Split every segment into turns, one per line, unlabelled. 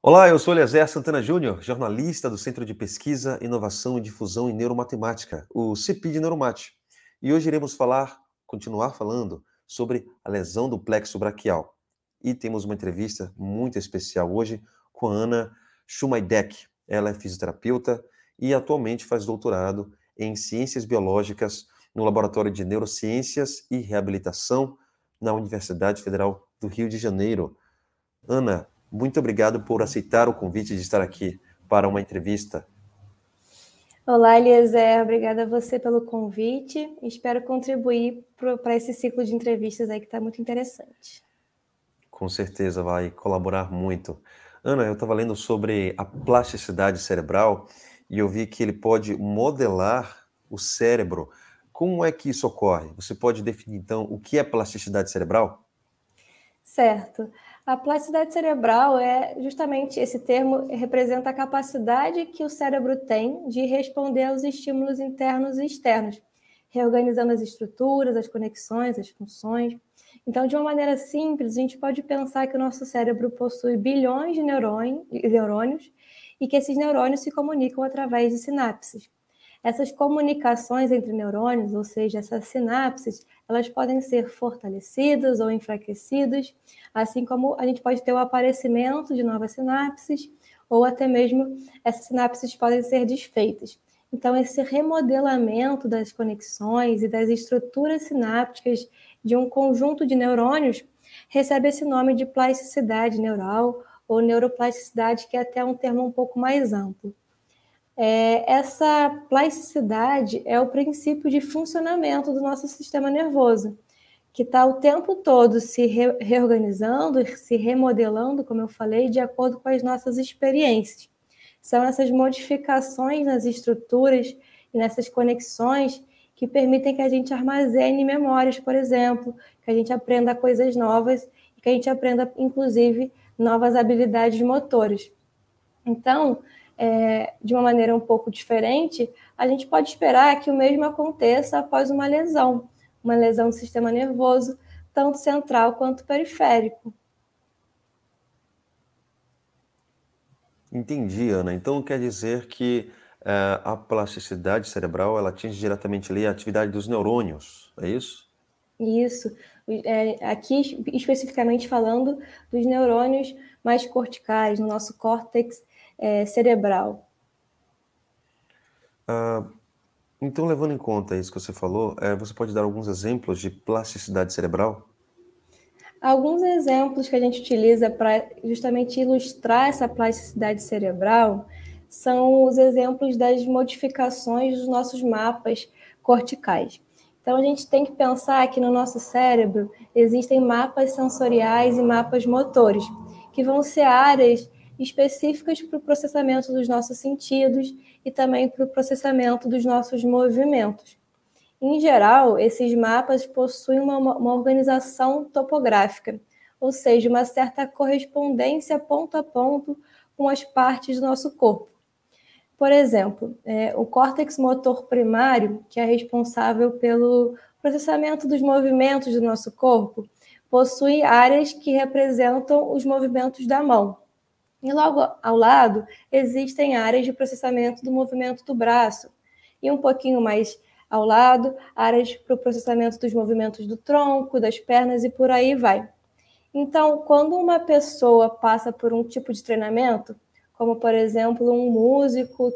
Olá, eu sou Eliezer Santana Júnior, jornalista do Centro de Pesquisa, Inovação e Difusão em Neuromatemática, o CEPI de Neuromate. E hoje iremos continuar falando sobre a lesão do plexo braquial. E temos uma entrevista muito especial hoje com a Ana Shumaidek. Ela é fisioterapeuta e atualmente faz doutorado em Ciências Biológicas no Laboratório de Neurociências e Reabilitação na Universidade Federal do Rio de Janeiro. Ana, muito obrigado por aceitar o convite de estar aqui para uma entrevista.
Olá, Eliezer, obrigada a você pelo convite. Espero contribuir para esse ciclo de entrevistas aí que está muito interessante.
Com certeza vai colaborar muito. Ana, eu estava lendo sobre a plasticidade cerebral e eu vi que ele pode modelar o cérebro. Como é que isso ocorre? Você pode definir, então, o que é plasticidade cerebral?
Certo. A plasticidade cerebral é justamente esse termo, representa a capacidade que o cérebro tem de responder aos estímulos internos e externos, reorganizando as estruturas, as conexões, as funções. Então, de uma maneira simples, a gente pode pensar que o nosso cérebro possui bilhões de neurônios e que esses neurônios se comunicam através de sinapses. Essas comunicações entre neurônios, ou seja, essas sinapses, elas podem ser fortalecidas ou enfraquecidas, assim como a gente pode ter o aparecimento de novas sinapses, ou até mesmo essas sinapses podem ser desfeitas. Então, esse remodelamento das conexões e das estruturas sinápticas de um conjunto de neurônios recebe esse nome de plasticidade neural ou neuroplasticidade, que é até um termo um pouco mais amplo. Essa plasticidade é o princípio de funcionamento do nosso sistema nervoso, que está o tempo todo se reorganizando, se remodelando, como eu falei, de acordo com as nossas experiências. São essas modificações nas estruturas e nessas conexões que permitem que a gente armazene memórias, por exemplo, que a gente aprenda coisas novas e que a gente aprenda, inclusive, novas habilidades motoras. Então, de uma maneira um pouco diferente, a gente pode esperar que o mesmo aconteça após uma lesão do sistema nervoso, tanto central quanto periférico.
Entendi, Ana. Então quer dizer que a plasticidade cerebral ela atinge diretamente ali a atividade dos neurônios, é isso?
Isso. Aqui, especificamente falando dos neurônios mais corticais, no nosso córtex cerebral.
Então, levando em conta isso que você falou, você pode dar alguns exemplos de plasticidade cerebral?
Alguns exemplos que a gente utiliza para justamente ilustrar essa plasticidade cerebral são os exemplos das modificações dos nossos mapas corticais. Então, a gente tem que pensar que no nosso cérebro existem mapas sensoriais e mapas motores, que vão ser áreas específicas para o processamento dos nossos sentidos e também para o processamento dos nossos movimentos. Em geral, esses mapas possuem uma organização topográfica, ou seja, uma certa correspondência ponto a ponto com as partes do nosso corpo. Por exemplo, o córtex motor primário, que é responsável pelo processamento dos movimentos do nosso corpo, possui áreas que representam os movimentos da mão. E logo ao lado, existem áreas de processamento do movimento do braço. E um pouquinho mais ao lado, áreas para o processamento dos movimentos do tronco, das pernas e por aí vai. Então, quando uma pessoa passa por um tipo de treinamento, como por exemplo um músico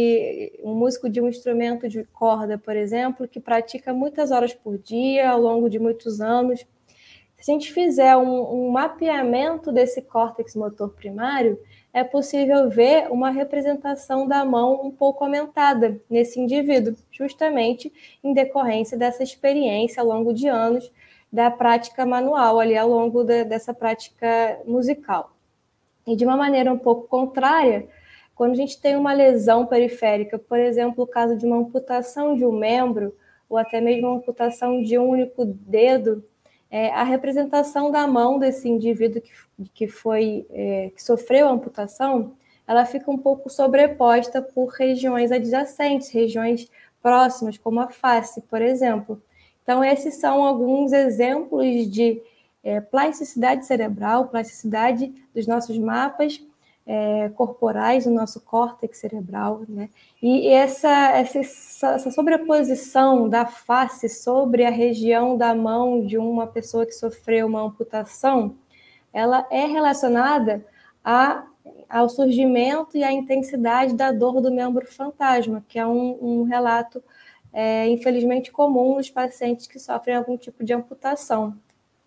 de um instrumento de corda, por exemplo, que pratica muitas horas por dia ao longo de muitos anos, se a gente fizer um mapeamento desse córtex motor primário, é possível ver uma representação da mão um pouco aumentada nesse indivíduo, justamente em decorrência dessa experiência ao longo de anos da prática manual, ali ao longo dessa prática musical. E de uma maneira um pouco contrária, quando a gente tem uma lesão periférica, por exemplo, o caso de uma amputação de um membro, ou até mesmo uma amputação de um único dedo, a representação da mão desse indivíduo que sofreu a amputação, ela fica um pouco sobreposta por regiões adjacentes, regiões próximas, como a face, por exemplo. Então, esses são alguns exemplos de plasticidade cerebral, plasticidade dos nossos mapas corporais do nosso córtex cerebral, né? E essa sobreposição da face sobre a região da mão de uma pessoa que sofreu uma amputação, ela é relacionada ao surgimento e à intensidade da dor do membro fantasma, que é um relato, infelizmente, comum nos pacientes que sofrem algum tipo de amputação.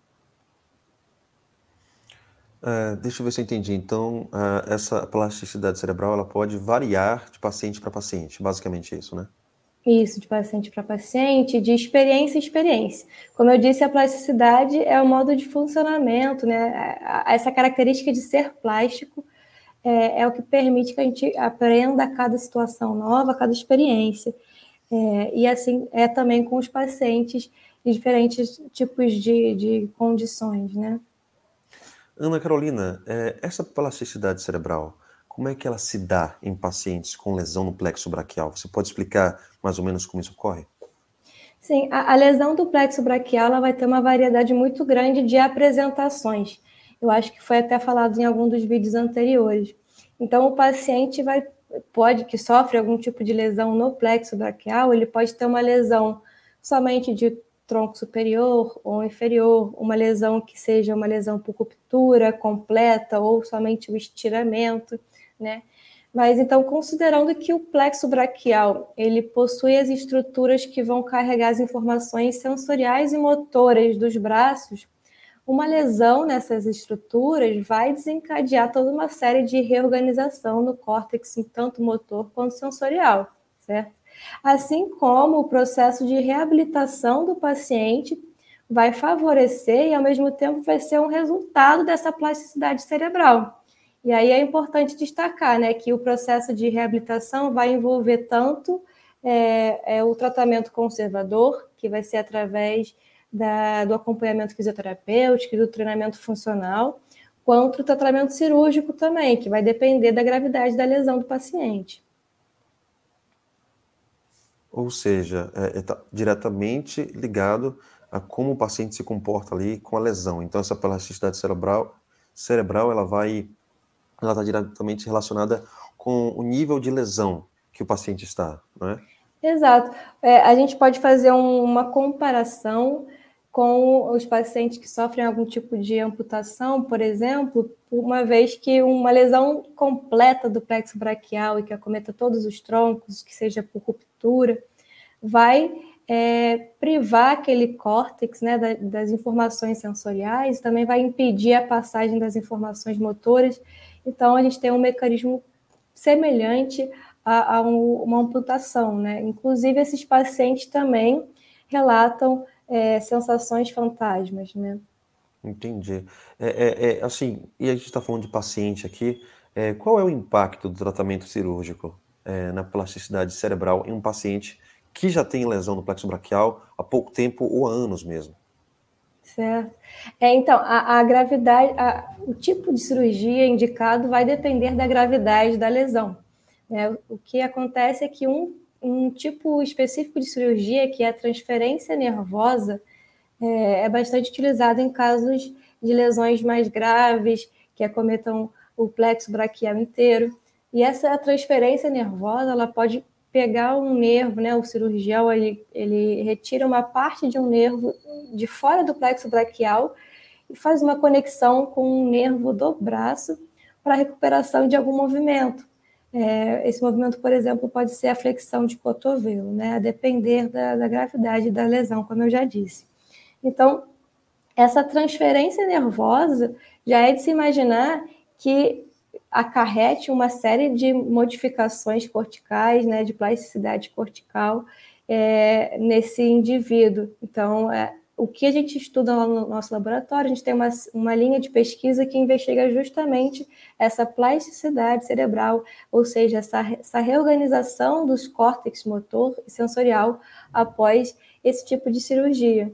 Deixa eu ver se eu entendi. Então, essa plasticidade cerebral ela pode variar de paciente para paciente, basicamente isso, né?
Isso, de paciente para paciente, de experiência em experiência. Como eu disse, a plasticidade é o modo de funcionamento, né? Essa característica de ser plástico é o que permite que a gente aprenda a cada situação nova, a cada experiência. E assim é também com os pacientes de diferentes tipos de condições, né?
Ana Carolina, essa plasticidade cerebral, como é que ela se dá em pacientes com lesão no plexo braquial? Você pode explicar mais ou menos como isso ocorre?
Sim, a lesão do plexo braquial ela vai ter uma variedade muito grande de apresentações. Eu acho que foi até falado em algum dos vídeos anteriores. Então, o paciente que sofre algum tipo de lesão no plexo braquial, ele pode ter uma lesão somente de tronco superior ou inferior, uma lesão que seja uma lesão por ruptura completa ou somente o estiramento, né? Mas então, considerando que o plexo braquial ele possui as estruturas que vão carregar as informações sensoriais e motoras dos braços, uma lesão nessas estruturas vai desencadear toda uma série de reorganização no córtex, tanto motor quanto sensorial, certo? Assim como o processo de reabilitação do paciente vai favorecer e, ao mesmo tempo, vai ser um resultado dessa plasticidade cerebral. E aí é importante destacar, né, que o processo de reabilitação vai envolver tanto o tratamento conservador, que vai ser através do acompanhamento fisioterapêutico e do treinamento funcional, quanto o tratamento cirúrgico também, que vai depender da gravidade da lesão do paciente.
Ou seja, está diretamente ligado a como o paciente se comporta ali com a lesão. Então, essa plasticidade cerebral ela está diretamente relacionada com o nível de lesão que o paciente está, não é?
Exato. A gente pode fazer uma comparação com os pacientes que sofrem algum tipo de amputação, por exemplo, uma vez que uma lesão completa do plexo braquial e que acometa todos os troncos, que seja por ruptura, vai privar aquele córtex, né, das informações sensoriais, também vai impedir a passagem das informações motoras. Então, a gente tem um mecanismo semelhante a uma amputação, né? Inclusive, esses pacientes também relatam sensações fantasmas, né?
Entendi. Assim, e a gente está falando de paciente aqui, qual é o impacto do tratamento cirúrgico na plasticidade cerebral em um paciente que já tem lesão no plexo braquial há pouco tempo ou há anos mesmo?
Certo. Então, a gravidade, o tipo de cirurgia indicado vai depender da gravidade da lesão, né? O que acontece é que um tipo específico de cirurgia, que é a transferência nervosa, é bastante utilizado em casos de lesões mais graves, que acometam o plexo braquial inteiro. E essa transferência nervosa, ela pode pegar um nervo, né? O cirurgião ele retira uma parte de um nervo de fora do plexo braquial e faz uma conexão com um nervo do braço para a recuperação de algum movimento. Esse movimento, por exemplo, pode ser a flexão de cotovelo, né? A depender da gravidade da lesão, como eu já disse. Então, essa transferência nervosa já é de se imaginar que acarrete uma série de modificações corticais, né, de plasticidade cortical nesse indivíduo. Então, o que a gente estuda lá no nosso laboratório, a gente tem uma linha de pesquisa que investiga justamente essa plasticidade cerebral, ou seja, essa reorganização dos córtex motor e sensorial após esse tipo de cirurgia.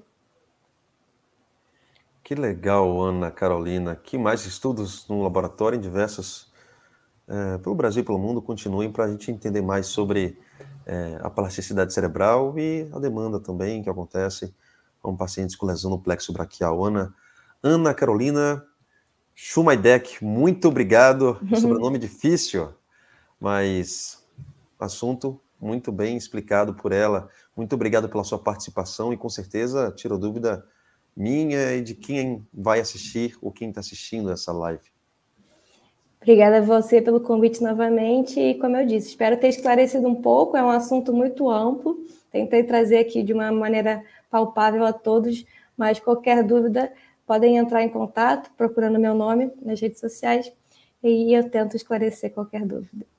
Que legal, Ana Carolina. Que mais estudos no laboratório em pelo Brasil e pelo mundo continuem para a gente entender mais sobre a plasticidade cerebral e a demanda também que acontece com pacientes com lesão no plexo braquial. Ana Carolina, Shumaidek, muito obrigado. Sobrenome difícil, mas assunto muito bem explicado por ela. Muito obrigado pela sua participação e com certeza tirou dúvida minha e de quem vai assistir ou quem está assistindo essa live.
Obrigada a você pelo convite novamente e, como eu disse, espero ter esclarecido um pouco, é um assunto muito amplo, tentei trazer aqui de uma maneira palpável a todos, mas qualquer dúvida podem entrar em contato procurando meu nome nas redes sociais e eu tento esclarecer qualquer dúvida.